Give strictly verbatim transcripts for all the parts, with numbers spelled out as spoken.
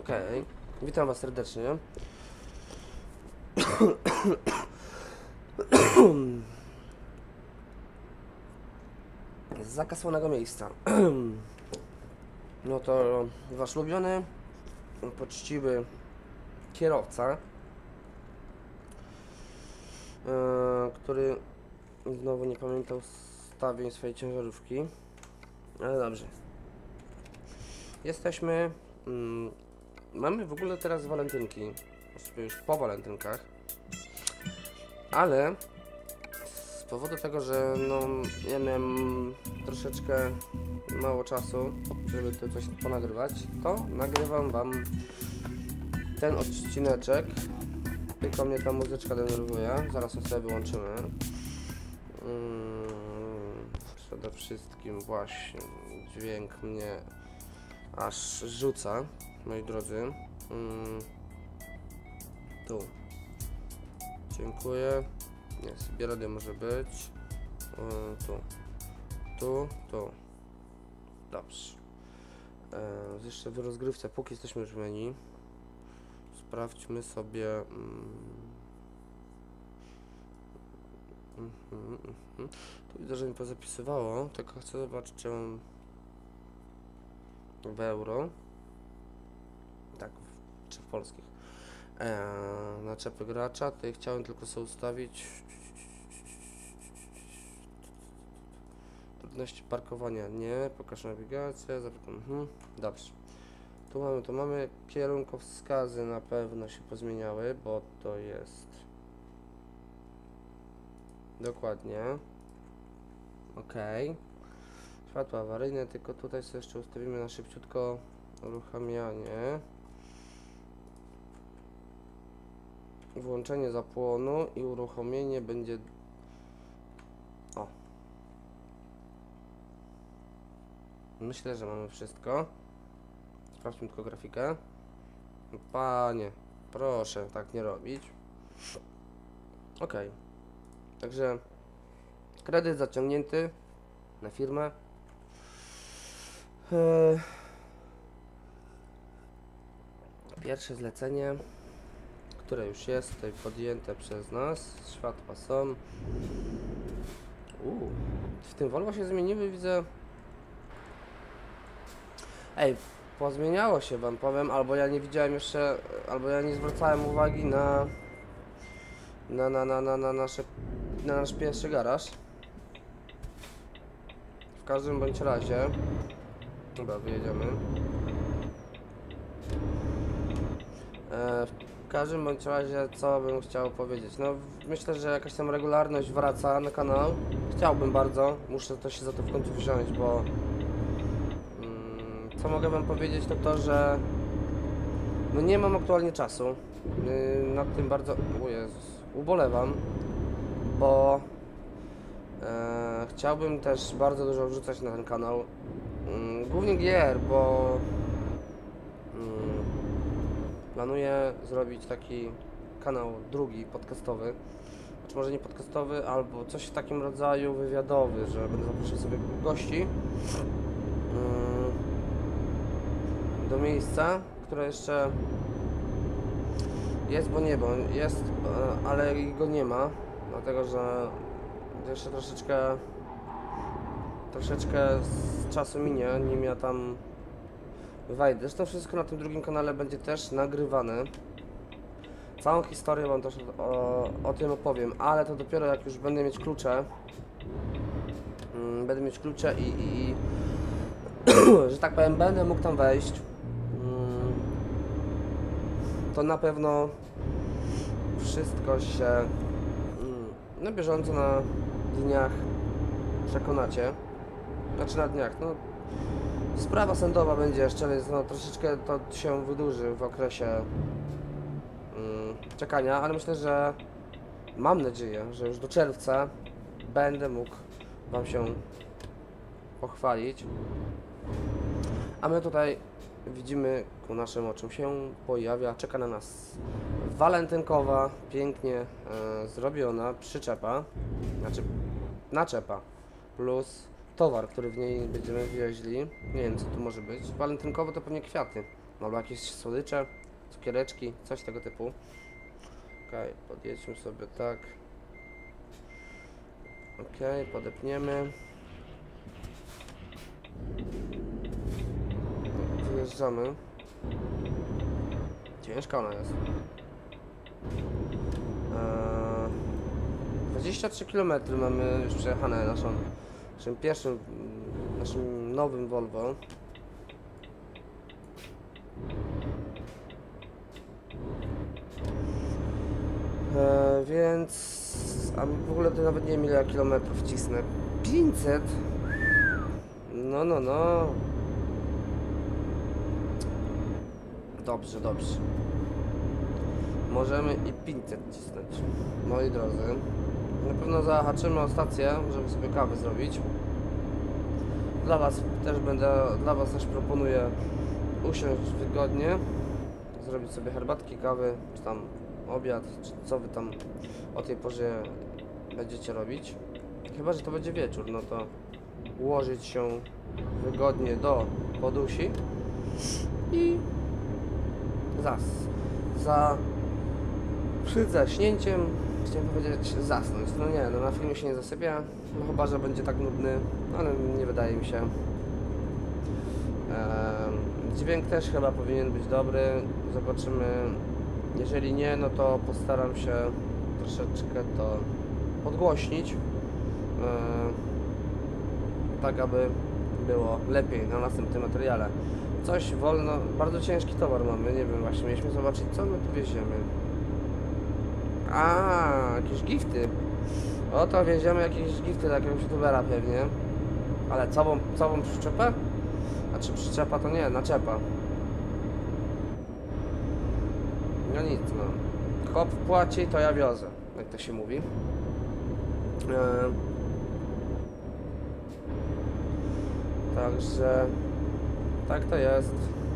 Okej, okay. Witam was serdecznie. Z zakasłonego miejsca. No to wasz ulubiony, poczciwy kierowca, yy, który znowu nie pamiętał ustawień swojej ciężarówki. Ale dobrze. Jesteśmy... Mm, mamy w ogóle teraz walentynki. Właściwie już po walentynkach. Ale z powodu tego, że no ja miałem troszeczkę mało czasu, żeby to coś ponagrywać, to nagrywam wam ten odcineczek. Tylko mnie ta muzyczka denerwuje. Zaraz ją sobie wyłączymy. Hmm, przede wszystkim właśnie dźwięk mnie aż rzuca, moi drodzy. Hmm, tu. Dziękuję. Nie, sobie radio może być. Hmm, tu. Tu, tu. Dobrze. E, jeszcze w rozgrywce, póki jesteśmy już w menu, sprawdźmy sobie. Mm, mm, mm, mm. Tu widzę, że mi pozapisywało, tylko chcę zobaczyć, czy mam w euro. Tak, w, czy w polskich. E, naczepy gracza, tutaj chciałem tylko sobie ustawić trudności parkowania, nie, pokaż nawigację, mhm, dobrze. Tu mamy, tu mamy kierunkowskazy, na pewno się pozmieniały, bo to jest dokładnie ok. Światła awaryjne, tylko tutaj sobie jeszcze ustawimy na szybciutko uruchamianie, włączenie zapłonu i uruchomienie będzie o. Myślę, że mamy wszystko. Sprawdźmy tylko grafikę. Panie, proszę tak nie robić. Ok. Także kredyt zaciągnięty na firmę. Eee, pierwsze zlecenie, które już jest tutaj podjęte przez nas. Światła są. Uuu, w tym Volvo się zmieniły, widzę. Ej, pozmieniało się, wam powiem, albo ja nie widziałem jeszcze, albo ja nie zwracałem uwagi na na na na na, na, nasze, na nasz pierwszy garaż. W każdym bądź razie, chyba wyjedziemy. E, w każdym bądź razie, co bym chciał powiedzieć? No, myślę, że jakaś tam regularność wraca na kanał. Chciałbym bardzo, muszę też się za to w końcu wziąć, bo co mogę wam powiedzieć, to to, że no nie mam aktualnie czasu. Yy, nad tym bardzo, o Jezus, ubolewam, bo e, chciałbym też bardzo dużo wrzucać na ten kanał. Yy, głównie gier, bo yy, planuję zrobić taki kanał drugi, podcastowy. Znaczy może nie podcastowy, albo coś w takim rodzaju wywiadowy, że będę zapraszał sobie gości. Yy, do miejsca, które jeszcze jest, bo nie, bo jest, ale go nie ma, dlatego że jeszcze troszeczkę troszeczkę z czasu minie, nim ja tam wejdę. Zresztą wszystko na tym drugim kanale będzie też nagrywane. Całą historię wam też o, o tym opowiem, ale to dopiero jak już będę mieć klucze. Będę mieć klucze i, i, i że tak powiem, będę mógł tam wejść. To na pewno wszystko się na bieżąco na dniach przekonacie. Znaczy na dniach, no sprawa sądowa będzie jeszcze, więc no troszeczkę to się wydłuży w okresie mm, czekania, ale myślę, że mam nadzieję, że już do czerwca będę mógł wam się pochwalić. A my tutaj widzimy, ku naszym oczom się pojawia, czeka na nas walentynkowa, pięknie e, zrobiona przyczepa, znaczy naczepa, plus towar, który w niej będziemy wieźli. Nie wiem, co tu może być. Walentynkowo to pewnie kwiaty. albo jakieś słodycze, cukiereczki, coś tego typu. Okej, podjedźmy sobie tak. Okej, podepniemy. Wyjeżdżamy. Ciężka ona jest. Eee, dwadzieścia trzy kilometry mamy już przejechane naszą, naszym pierwszym, naszym nowym Volvo. Eee, więc... A w ogóle to nawet nie wiem ile kilometrów cisnę. pięćset? No, no, no. Dobrze, dobrze. Możemy i pięćset cisnąć. Moi drodzy. Na pewno zahaczymy o stację, żeby sobie kawę zrobić. Dla was też będę, dla was też proponuję usiąść wygodnie. Zrobić sobie herbatki, kawy, czy tam obiad, czy co wy tam o tej porze będziecie robić. Chyba że to będzie wieczór, no to ułożyć się wygodnie do podusi i zas. Za przed zaśnięciem chciałem powiedzieć zasnąć. No nie, no na filmie się nie zasypia, no chyba że będzie tak nudny, ale nie wydaje mi się. Eee, dźwięk też chyba powinien być dobry. Zobaczymy. Jeżeli nie, no to postaram się troszeczkę to podgłośnić, eee, tak aby było lepiej na następnym materiale. Coś wolno, bardzo ciężki towar mamy, nie wiem, właśnie mieliśmy zobaczyć co my tu wieziemy. A, jakieś gifty. Oto wieziemy jakieś gifty dla jakiegoś youtubera pewnie. Ale całą, całą przyczepę? Znaczy przyczepa to nie, naczepa. No nic, no. Chłop płaci, to ja wiozę, jak to się mówi. Eee. Także... tak to jest.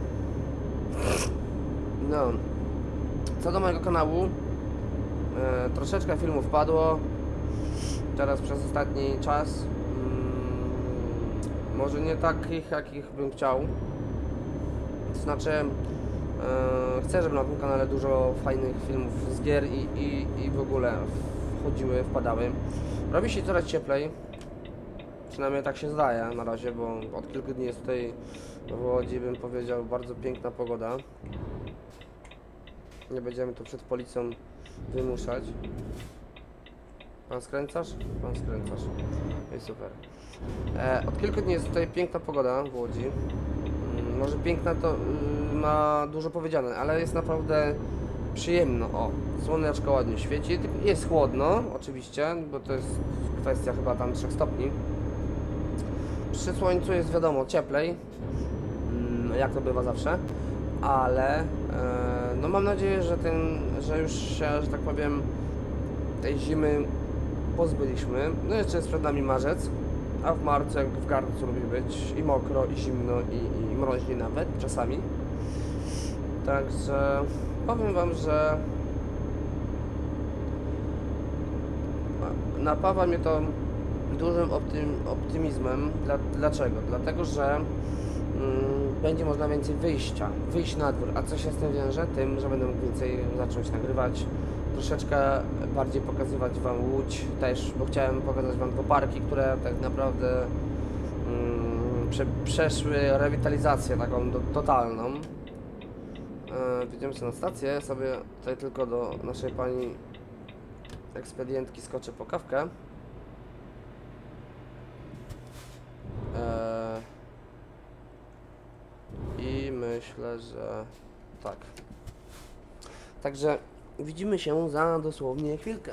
No. Co do mojego kanału, e, troszeczkę filmów padło. Teraz przez ostatni czas. Mm, może nie takich, jakich bym chciał. To znaczy, e, chcę, żeby na tym kanale dużo fajnych filmów z gier i, i, i w ogóle wchodziły, wpadały. Robi się coraz cieplej. Przynajmniej tak się zdaje na razie, bo od kilku dni jest tutaj w Łodzi, bym powiedział, bardzo piękna pogoda. Nie będziemy tu przed policją wymuszać. Pan skręcasz? Pan skręcasz. No i super. E, od kilku dni jest tutaj piękna pogoda w Łodzi. Mm, może piękna to y, ma dużo powiedziane, ale jest naprawdę przyjemno. O, słoneczko ładnie świeci. Jest chłodno, oczywiście, bo to jest kwestia chyba tam trzech stopni. Przy słońcu jest wiadomo cieplej, mm, jak to bywa zawsze, ale e, no mam nadzieję, że ten, że już się, że tak powiem, tej zimy pozbyliśmy. No jeszcze jest przed nami marzec, a w marcu, jak w garncu lubi być i mokro, i zimno, i, i mroźnie nawet czasami. Także powiem wam, że napawa mnie to dużym optym, optymizmem. Dla, dlaczego? Dlatego, że mm, będzie można więcej wyjścia, wyjść na dwór. A co się z tym wiąże? Tym, że będę mógł więcej zacząć nagrywać, troszeczkę bardziej pokazywać wam Łódź też, bo chciałem pokazać wam dwa parki, które tak naprawdę mm, prze, przeszły rewitalizację taką do, totalną. E, Wjedziemy sobie na stację, sobie tutaj tylko do naszej pani ekspedientki skoczę po kawkę. Eee, I myślę, że tak. Także widzimy się za dosłownie chwilkę.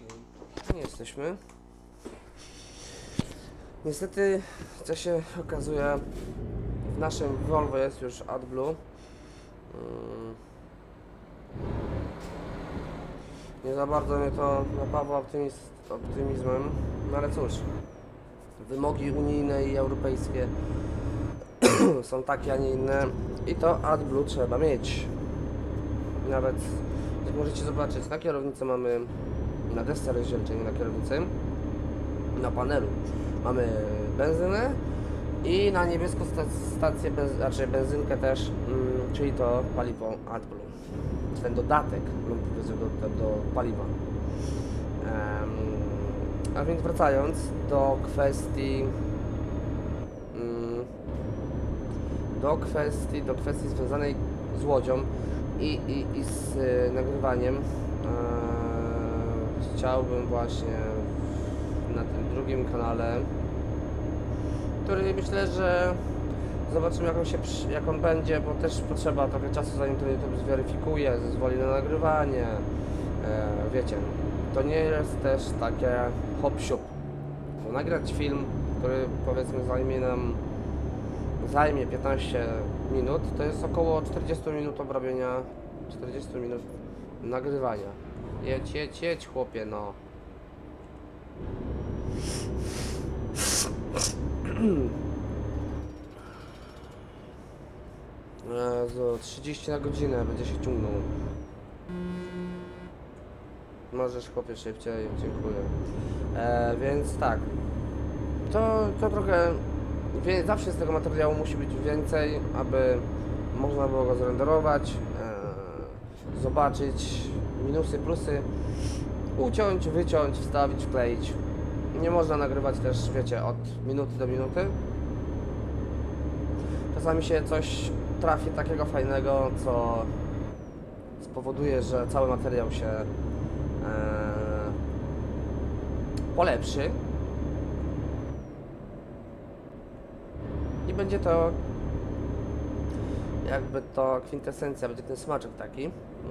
Nie jesteśmy. Niestety, co się okazuje, w naszym Volvo jest już AdBlue. Hmm. Nie za bardzo mnie to napawa optymiz optymizmem, no ale cóż, wymogi unijne i europejskie są takie, a nie inne i to AdBlue trzeba mieć. Nawet, jak możecie zobaczyć, na kierownicy mamy, na desce rozdzielczej, nie na kierownicy, na panelu mamy benzynę i na niebieską sta stację, benz znaczy benzynkę też, mm, czyli to paliwo AdBlue. Ten dodatek lub do, do, do paliwa. Um, a więc wracając do kwestii um, do kwestii do kwestii związanej z łodzią i, i, i z y, nagrywaniem, e, chciałbym właśnie na tym drugim kanale, który myślę, że zobaczymy jak on, się, jak on będzie, bo też potrzeba trochę czasu, zanim to YouTube zweryfikuje, zezwoli na nagrywanie. E, wiecie, to nie jest też takie hop-siup. Bo nagrać film, który powiedzmy zajmie nam zajmie piętnaście minut, to jest około czterdzieści minut obrobienia, czterdzieści minut nagrywania. Jedź, jedź, jedź chłopie, no. Jezu, trzydzieści na godzinę będzie się ciągnął. Możesz chłopie szybciej, dziękuję. E, więc tak. To, to trochę... Wie, zawsze z tego materiału musi być więcej, aby można było go zrenderować, e, zobaczyć minusy, plusy, uciąć, wyciąć, wstawić, wkleić. Nie można nagrywać też, wiecie, od minuty do minuty. Czasami się coś trafi takiego fajnego, co spowoduje, że cały materiał się e, polepszy i będzie to jakby to kwintesencja, będzie ten smaczek taki.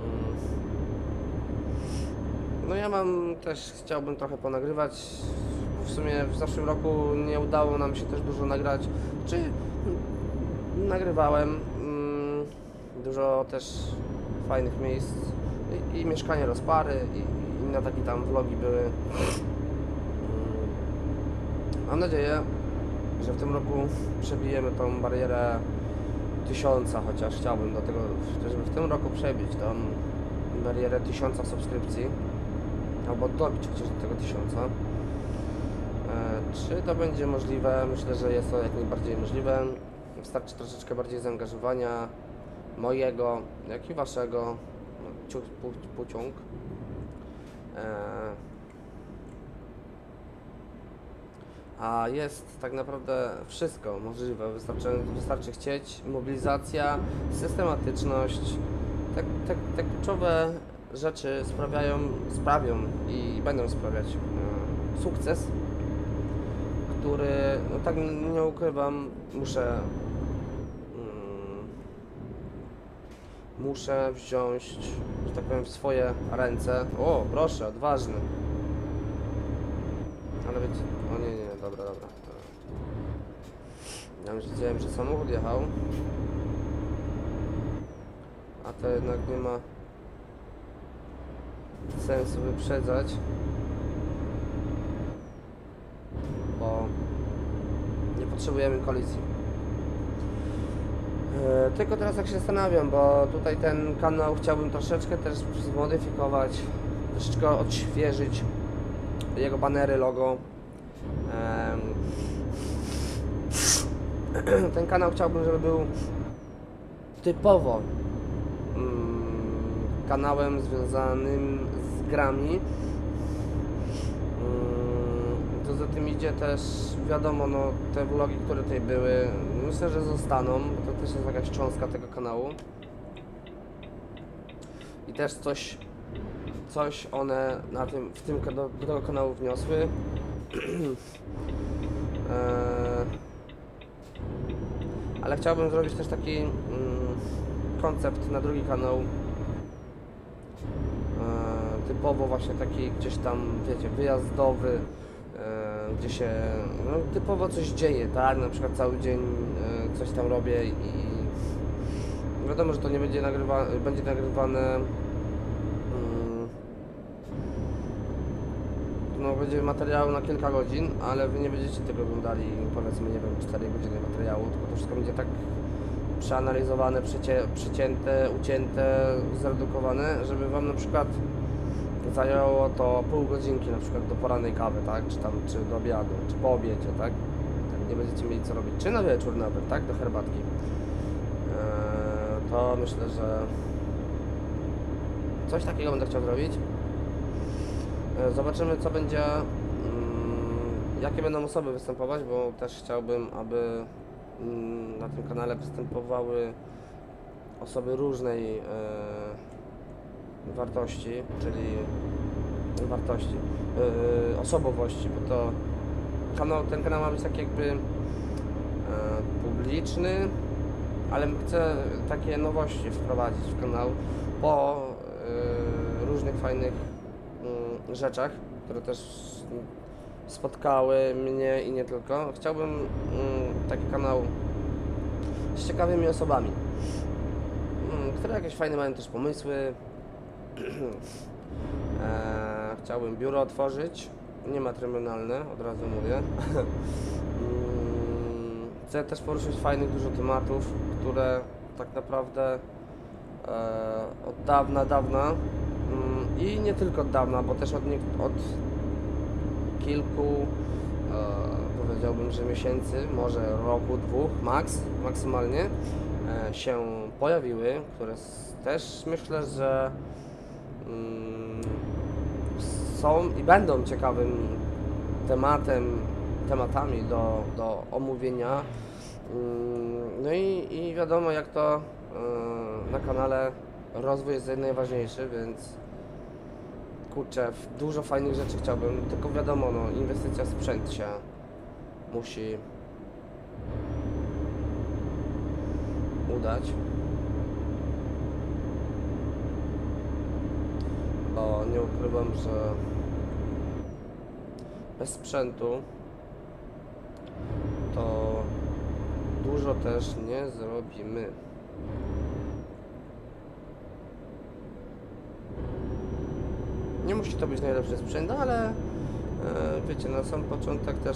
No ja mam też, chciałbym trochę ponagrywać. W sumie w zeszłym roku nie udało nam się też dużo nagrać, czy nagrywałem mm, dużo też fajnych miejsc i, i mieszkanie Rozpary i, i inne takie tam vlogi były. Mm, mam nadzieję, że w tym roku przebijemy tą barierę tysiąca, chociaż chciałbym do tego, żeby w tym roku przebić tą barierę tysiąca subskrypcji, albo dobić chociaż do tego tysiąca. E, czy to będzie możliwe? Myślę, że jest to jak najbardziej możliwe. Wystarczy troszeczkę bardziej zaangażowania mojego, jak i waszego, no, pociąg. E, a jest tak naprawdę wszystko możliwe, wystarczy, wystarczy chcieć, mobilizacja, systematyczność, te, te, te kluczowe rzeczy sprawiają, sprawią i będą sprawiać e, sukces, który, no tak nie ukrywam, muszę mm, muszę wziąć, że tak powiem, w swoje ręce. O, proszę, odważny. Ale wiecie, o nie, nie, dobra, dobra. Ja już widziałem, że samochód jechał, a to jednak nie ma sensu wyprzedzać, bo nie potrzebujemy kolizji. Yy, tylko teraz jak się zastanawiam, bo tutaj ten kanał chciałbym troszeczkę też zmodyfikować, troszeczkę odświeżyć jego banery, logo. Yy, ten kanał chciałbym, żeby był typowo mm, kanałem związanym z grami. Co za tym idzie też, wiadomo, no te vlogi, które tutaj były, myślę, że zostaną, bo to też jest jakaś cząstka tego kanału. I też coś, coś one na tym, w tym, do, do tego kanału wniosły. eee, ale chciałbym zrobić też taki mm, koncept na drugi kanał. Eee, typowo właśnie taki gdzieś tam, wiecie, wyjazdowy, e, gdzie się no, typowo coś dzieje, tak? Na przykład cały dzień e, coś tam robię i wiadomo, że to nie będzie nagrywa, będzie nagrywane, mm, no będzie materiał na kilka godzin, ale wy nie będziecie tego oglądali, powiedzmy, nie wiem, cztery godziny materiału, tylko to wszystko będzie tak przeanalizowane, przycie, przycięte, ucięte, zredukowane, żeby wam na przykład zajęło to pół godzinki na przykład do porannej kawy, tak? Czy tam, czy do obiadu, czy po obiedzie, tak? Tak nie będziecie mieli co robić. Czy na wieczór nawet, tak? Do herbatki. Eee, to myślę, że coś takiego będę chciał zrobić. Eee, zobaczymy, co będzie, mm, jakie będą osoby występować, bo też chciałbym, aby mm, na tym kanale występowały osoby różnej e, wartości, czyli wartości, e, osobowości, bo to kanał, ten kanał ma być tak jakby e, publiczny, ale chcę takie nowości wprowadzić w kanał po e, różnych fajnych mm, rzeczach, które też spotkały mnie i nie tylko. Chciałbym mm, taki kanał z ciekawymi osobami, mm, które jakieś fajne mają też pomysły. e, chciałbym biuro otworzyć, niematrymonalne, od razu mówię. mm, chcę też poruszyć fajnych dużo tematów, które tak naprawdę e, od dawna, dawna mm, i nie tylko od dawna, bo też od, nie, od kilku, e, powiedziałbym, że miesięcy, może roku, dwóch, max, maksymalnie e, się pojawiły, które s- też myślę, że mm, są i będą ciekawym tematem, tematami do, do omówienia. Mm, no i, i wiadomo, jak to e, na kanale rozwój jest najważniejszy, więc kurczę, dużo fajnych rzeczy chciałbym, tylko wiadomo, no, inwestycja w sprzęt się musi udać, bo nie ukrywam, że bez sprzętu to dużo też nie zrobimy. Nie musi to być najlepszy sprzęt, ale e, wiecie, na sam początek też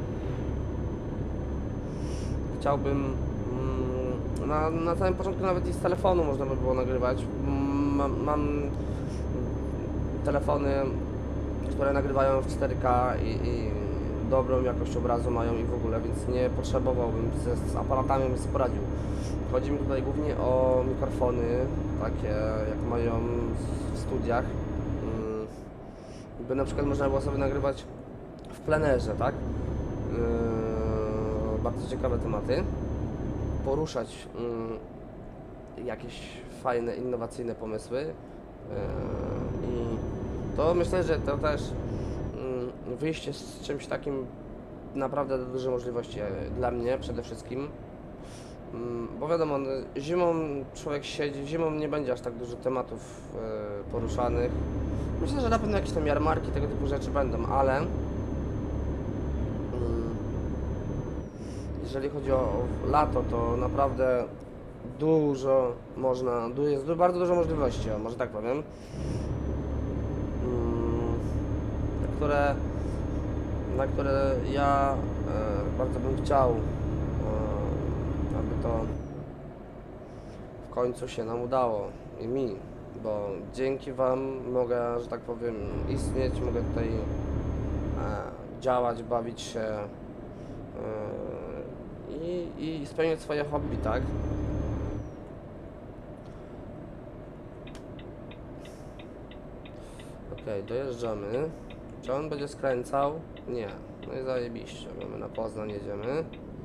chciałbym mm, na, na samym początku nawet i z telefonu można by było nagrywać. Mam, mam telefony, które nagrywają w cztery K i, i dobrą jakość obrazu mają i w ogóle, więc nie potrzebowałbym, z, z aparatami bym sobie poradził. Chodzi mi tutaj głównie o mikrofony, takie jak mają w studiach, by na przykład można było sobie nagrywać w plenerze, tak? Yy, bardzo ciekawe tematy. Poruszać yy, jakieś fajne, innowacyjne pomysły. Yy, I to myślę, że to też yy, wyjście z czymś takim naprawdę da duże możliwości yy, dla mnie przede wszystkim. Yy, bo wiadomo, no, zimą człowiek siedzi, zimą nie będzie aż tak dużo tematów yy, poruszanych. Myślę, że na pewno jakieś tam jarmarki, tego typu rzeczy będą, ale mm, jeżeli chodzi o, o lato, to naprawdę dużo można, du, jest du, bardzo dużo możliwości, o, może tak powiem, mm, na które, na które ja e, bardzo bym chciał, e, aby to w końcu się nam udało i mi. Bo dzięki wam mogę, że tak powiem, istnieć, mogę tutaj e, działać, bawić się e, i, i spełniać swoje hobby, tak? Okej, dojeżdżamy. Czy on będzie skręcał? Nie. No i zajebiście, mamy na Poznań, jedziemy.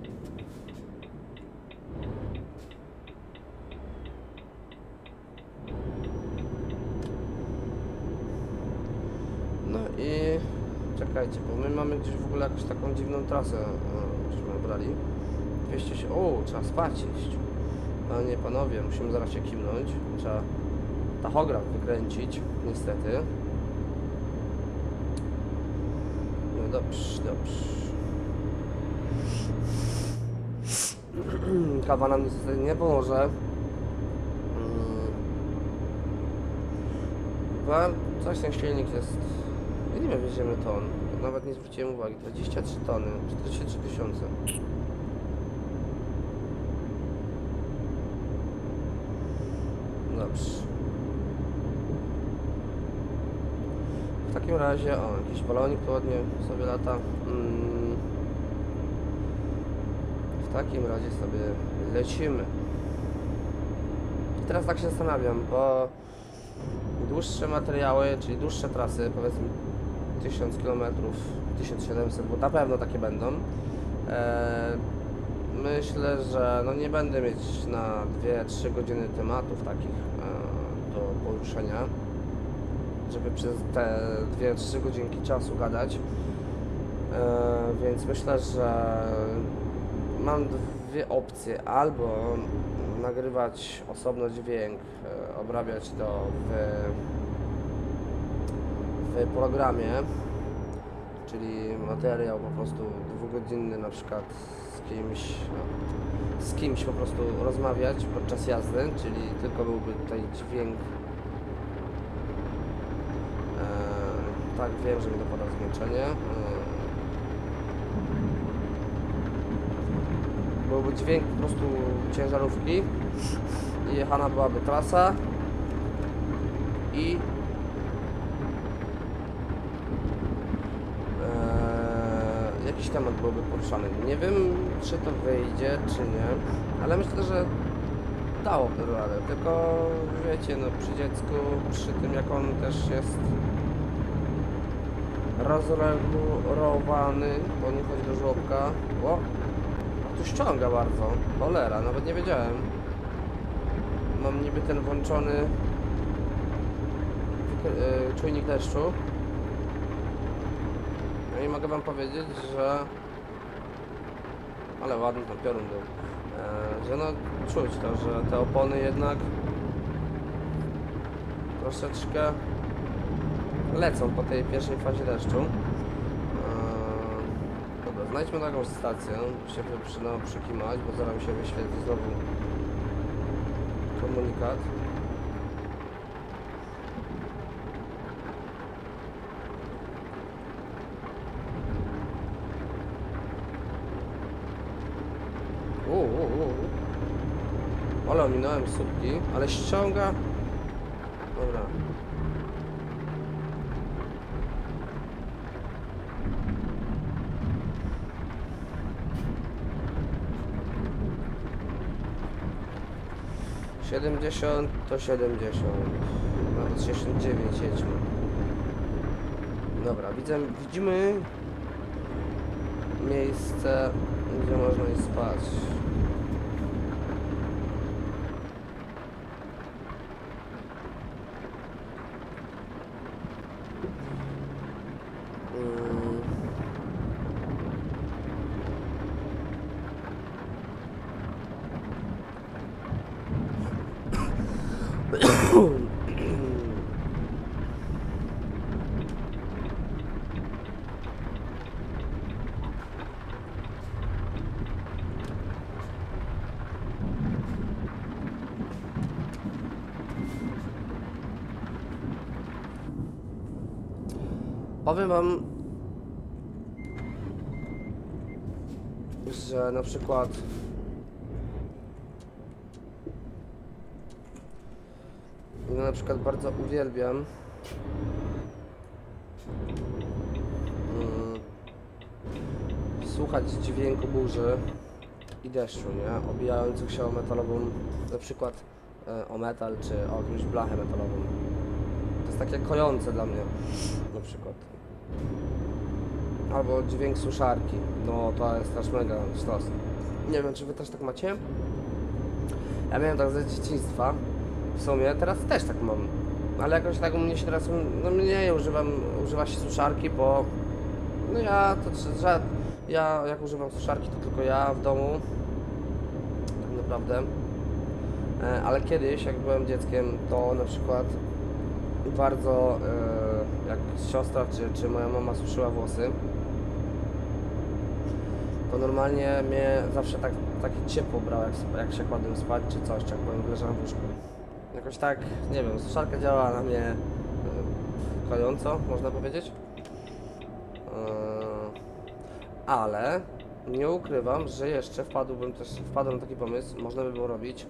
No i czekajcie, bo my mamy gdzieś w ogóle jakąś taką dziwną trasę, żeśmy wybrali. dwieście się... O, trzeba spać iść. Panie, panowie, musimy zaraz się kimnąć. Trzeba tachograf wykręcić, niestety. dobrze, dobrze. Kawa nam niestety nie pomoże. Chyba coś ten silnik jest... Ja nie wiem, wieziemy ton. Nawet nie zwróciłem uwagi. dwadzieścia trzy tony, czterdzieści trzy tysiące. Dobrze. W takim razie, o, jakiś balonik tu ładnie sobie lata. Mm. W takim razie sobie lecimy. I teraz tak się zastanawiam, bo dłuższe materiały, czyli dłuższe trasy, powiedzmy tysiąc kilometrów, tysiąc siedemset, bo na pewno takie będą. Eee, myślę, że no nie będę mieć na dwie trzy godziny tematów takich e, do poruszenia, żeby przez te dwie trzy godzinki czasu gadać. Eee, więc myślę, że mam dwie opcje: albo nagrywać osobno dźwięk, e, obrabiać to w, w programie, czyli materiał po prostu dwugodzinny, na przykład z kimś, no, z kimś po prostu rozmawiać podczas jazdy, czyli tylko byłby tutaj dźwięk. E, tak, wiem, że mi dopada zmęczenie. E, byłby dźwięk po prostu ciężarówki i jechana byłaby trasa i e, jakiś temat byłby poruszany. Nie wiem, czy to wyjdzie, czy nie, ale myślę, że dałoby radę, tylko wiecie, no przy dziecku, przy tym jak on też jest rozregulowany, bo nie chodzi do żłobka. O, tu ściąga bardzo, cholera, nawet nie wiedziałem. Mam niby ten włączony yy, czujnik deszczu. No i mogę wam powiedzieć, że... Ale ładny ten piorun był. Yy, że no czuć to, że te opony jednak troszeczkę lecą po tej pierwszej fazie deszczu. Yy, dobra, znajdźmy taką stację, się przydało przykimać, bo zaraz mi się wyświetli znowu komunikat. Uuu, uu. Ale ominąłem słupki, ale ściąga. Dobra. siedemdziesiąt to siedemdziesiąt, nawet sześćdziesiąt dziewięć jedźmy. Dobra, widzę, widzimy miejsce, gdzie można i spać. Powiem wam, że na przykład ja na przykład bardzo uwielbiam mm, słuchać dźwięku burzy i deszczu, nie? Obijających się o metalową, na przykład e, o metal czy o jakąś blachę metalową. To jest takie kojące dla mnie, na przykład. Albo dźwięk suszarki, no to jest też mega sztos. Nie wiem, czy wy też tak macie? Ja miałem tak ze dzieciństwa, w sumie, teraz też tak mam. Ale jakoś tak u mnie się teraz, no mniej używam, używa się suszarki, bo no ja, to że ja jak używam suszarki, to tylko ja w domu, tak naprawdę. E, ale kiedyś, jak byłem dzieckiem, to na przykład bardzo, e, jak siostra czy, czy moja mama suszyła włosy, to normalnie mnie zawsze tak, takie ciepło brało, jak, sp- jak się kładłem spać, czy coś, czy jak byłem leżałem w łóżku. Jakoś tak, nie wiem, suszarka działa na mnie y, kojąco, można powiedzieć. Yy, ale nie ukrywam, że jeszcze wpadłbym też, wpadłem na taki pomysł, można by było robić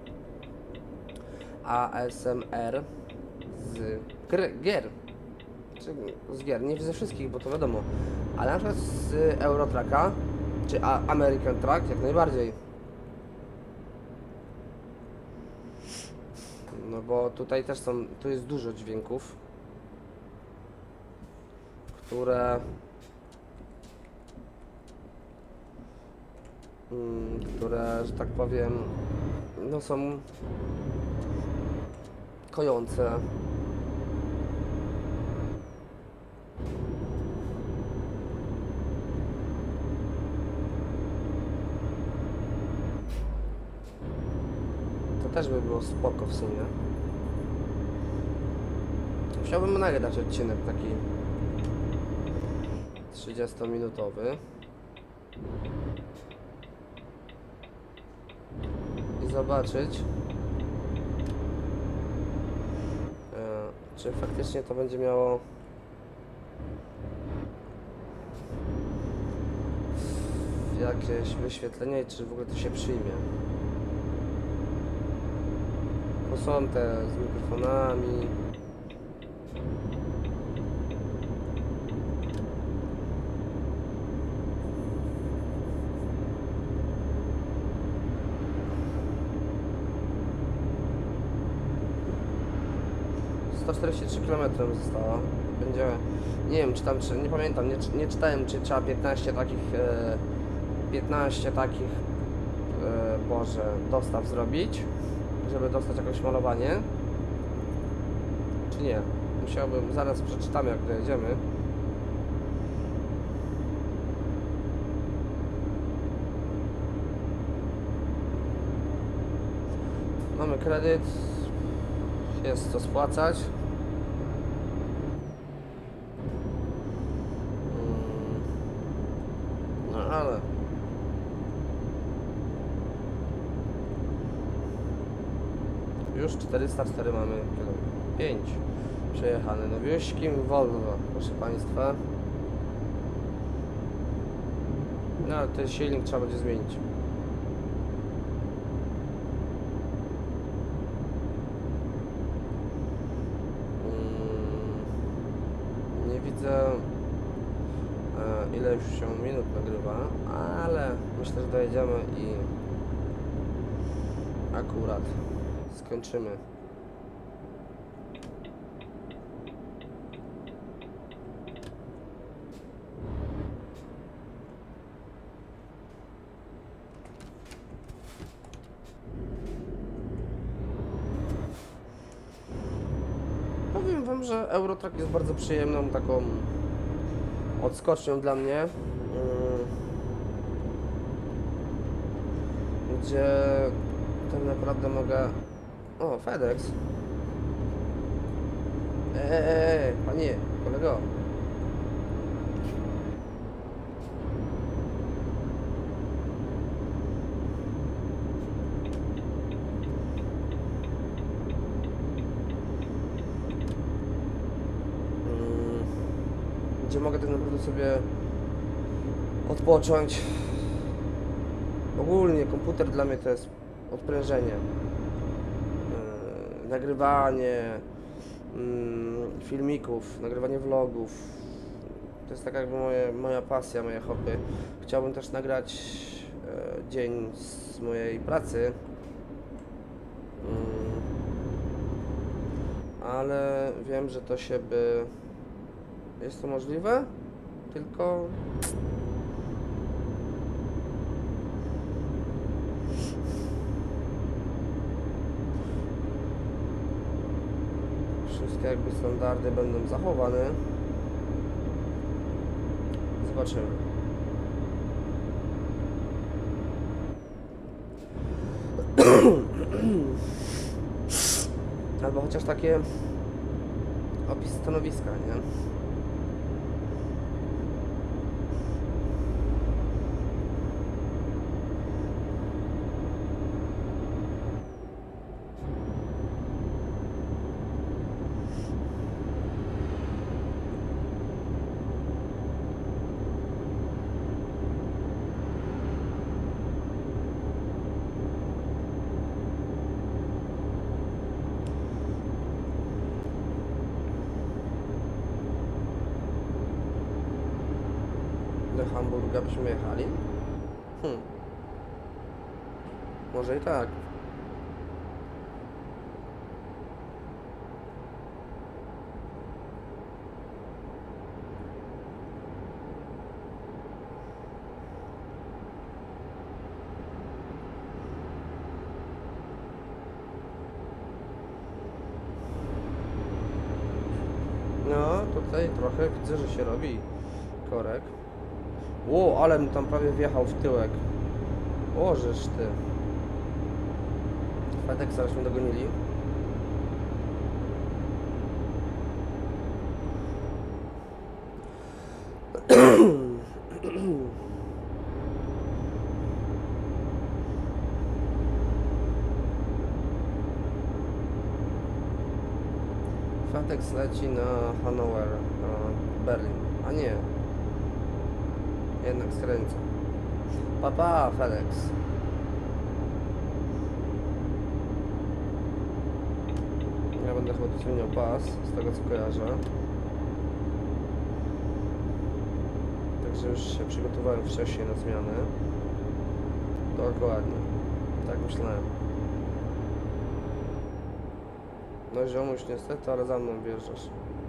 A S M R z gry, gier. Czy z gier, nie ze wszystkich, bo to wiadomo, ale na przykład z Eurotracka, czy A American Track, jak najbardziej. No bo tutaj też są, tu jest dużo dźwięków, które mm, które, że tak powiem, no są kojące. To też by było spoko w sumie. Musiałbym nagrać odcinek taki trzydziestominutowy i zobaczyć, e, czy faktycznie to będzie miało jakieś wyświetlenie i czy w ogóle to się przyjmie. Bo są te z mikrofonami. sto czterdzieści trzy kilometry zostało. Będzie, nie wiem czy tam, czy, nie pamiętam, nie, nie czytałem czy trzeba piętnaście takich, e, piętnaście takich, e, Boże, dostaw zrobić, żeby dostać jakieś malowanie, czy nie? Musiałbym, zaraz przeczytamy jak dojedziemy. Mamy kredyt, jest co spłacać. No ale już czterysta cztery mamy, pięć przejechane nowiuśkim Volvo, proszę Państwa. No ale ten silnik trzeba będzie zmienić. Nie widzę ile już się minut nagrywa, ale myślę, że dojedziemy i akurat skończymy. Powiem Wam, że Eurotrack jest bardzo przyjemną taką odskocznią dla mnie, gdzie tak naprawdę mogę... O, FedEx. Eee, panie, kolego. Gdzie mogę tak naprawdę sobie odpocząć. Ogólnie komputer dla mnie to jest odprężenie, yy, nagrywanie yy, filmików, nagrywanie vlogów. To jest tak jakby moje, moja pasja, moje hobby. Chciałbym też nagrać yy, dzień z mojej pracy, yy, ale wiem, że to się by... Jest to możliwe, tylko wszystkie jakby standardy będą zachowane. Zobaczymy. Albo chociaż takie opis stanowiska, nie? Do Hamburga byśmy jechali? Hmm. Może i tak. No, tutaj trochę widzę, że się robi korek. Ło, ale mu tam prawie wjechał w tyłek. O, żeż ty. FedEx zaraz mnie dogonili. FedEx leci na Hanower, na Berlin. A nie. Jednak skręca. Papa, FedEx. Ja będę chyba zmieniał pas, z tego co kojarzę. Także już się przygotowałem wcześniej na zmianę. Dokładnie. Tak myślałem. No ziomuś niestety, ale za mną wjeżdżasz.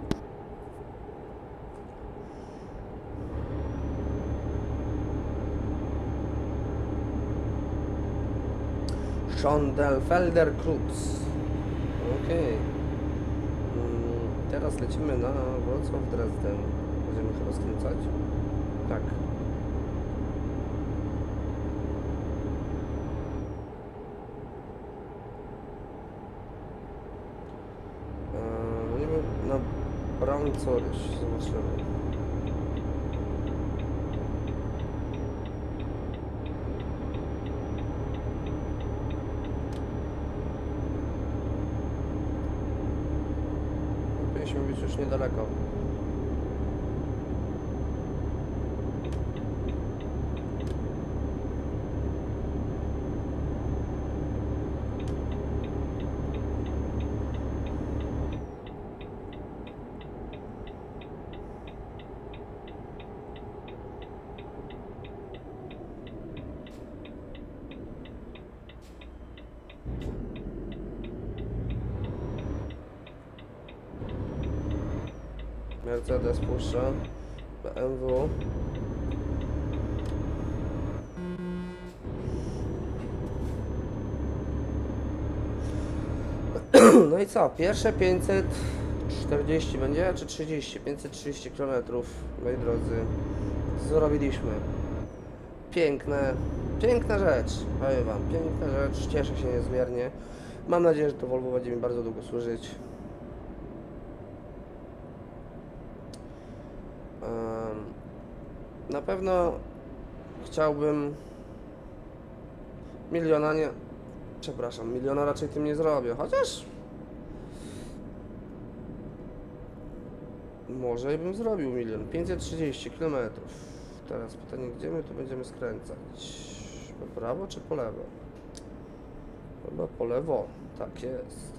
Schondelfelder Kreuz. Okej. Okay. Hmm, teraz lecimy na Wrocław, Dresden. Będziemy chyba skręcać. Tak. Eee, no nie wiem, na Brauncoryś. Zobaczymy. Powinniśmy być już niedaleko. Mercedes puszcza, B M W. No i co? Pierwsze pięćset czterdzieści będzie, czy trzydzieści? pięćset trzydzieści kilometrów, moi drodzy, zrobiliśmy. Piękne, piękna rzecz, powiem wam, piękna rzecz, cieszę się niezmiernie. Mam nadzieję, że to Volvo będzie mi bardzo długo służyć. Na pewno chciałbym miliona nie... Przepraszam, miliona raczej tym nie zrobię, chociaż... Może i bym zrobił milion. pięćset trzydzieści kilometrów. Teraz pytanie, gdzie my tu będziemy skręcać? Po prawo czy po lewo? Chyba po lewo. Tak jest.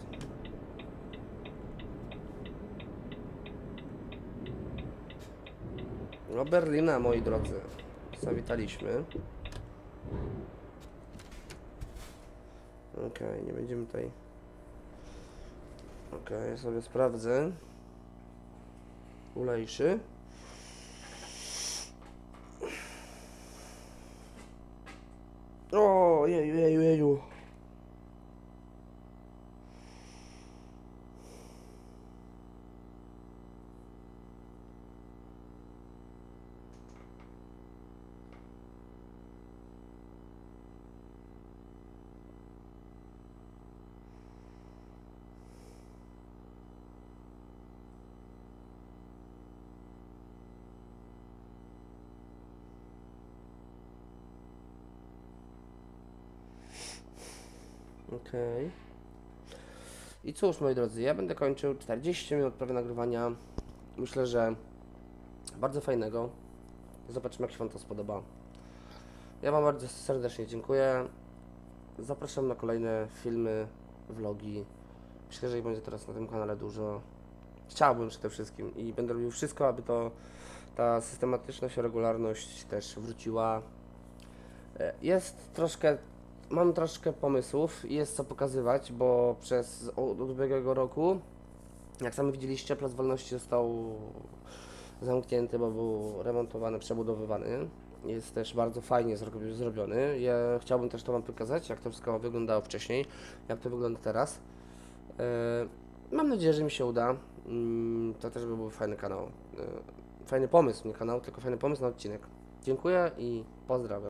No Berlina, moi drodzy, zawitaliśmy. Okej, okay, nie będziemy tutaj... Okej, okay, sobie sprawdzę. Ulejszy. O, jeju, jeju, jeju. Okej. Okay. I cóż, moi drodzy, ja będę kończył czterdzieści minut prawie nagrywania. Myślę, że bardzo fajnego. Zobaczymy, jak się wam to spodoba. Ja wam bardzo serdecznie dziękuję. Zapraszam na kolejne filmy, vlogi. Myślę, że ich będzie teraz na tym kanale dużo. Chciałbym przede wszystkim i będę robił wszystko, aby to ta systematyczność, regularność też wróciła. E, Jest troszkę, mam troszkę pomysłów i jest co pokazywać, bo przez od od ubiegłego roku, jak sami widzieliście, Plac Wolności został zamknięty, bo był remontowany, przebudowywany. Jest też bardzo fajnie zro- zrobiony. Ja chciałbym też to Wam pokazać, jak to wszystko wyglądało wcześniej, jak to wygląda teraz. E, Mam nadzieję, że mi się uda. Mm, To też by był fajny kanał. E, Fajny pomysł, nie kanał, tylko fajny pomysł na odcinek. Dziękuję i pozdrawiam.